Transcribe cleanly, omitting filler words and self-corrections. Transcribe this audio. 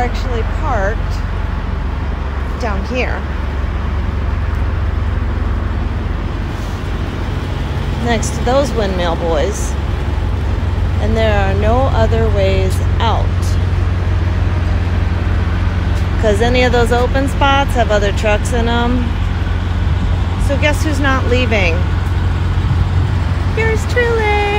actually parked down here, next to those windmill boys, and there are no other ways out, because any of those open spots have other trucks in them. So guess who's not leaving? Yours truly.